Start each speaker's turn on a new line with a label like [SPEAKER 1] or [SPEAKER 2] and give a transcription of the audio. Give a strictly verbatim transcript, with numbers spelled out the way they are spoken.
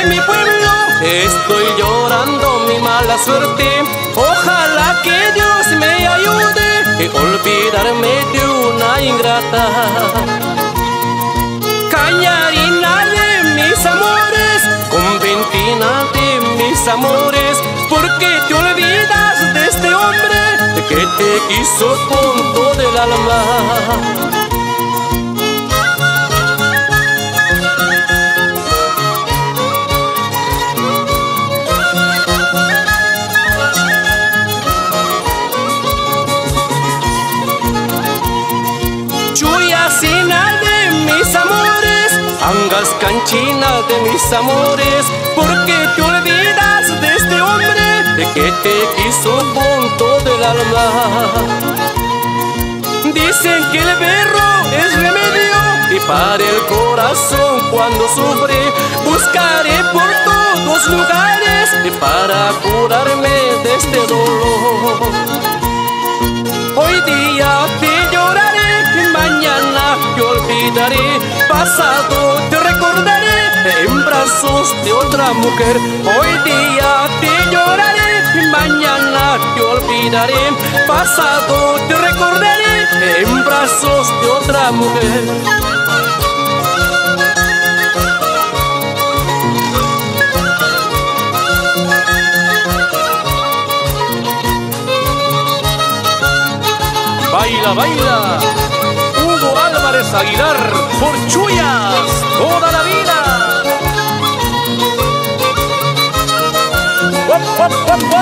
[SPEAKER 1] mi pueblo, estoy llorando mi mala suerte. Ojalá que Dios me ayude a olvidarme de una ingrata. Cañarina de mis amores, conventina de mis amores, ¿por qué te olvidas de este hombre que te quiso con todo el alma? Chuyacina de mis amores, Angas canchina de mis amores, ¿por qué te olvidas de este hombre de que te quiso con todo el alma? Dicen que el berro es remedio y para el corazón cuando sufre, buscaré por todos lugares para curarme de este dolor. Hoy día te lloraré, mañana te olvidaré, pasado te recordaré en brazos de otra mujer. Hoy día te lloraré, mañana te olvidaré, pasado te recordaré en brazos de otra mujer. Baila, baila, Hugo Álvarez Aguilar, por Chuyas, toda la vida. ¡Wop, wop, wop, wop!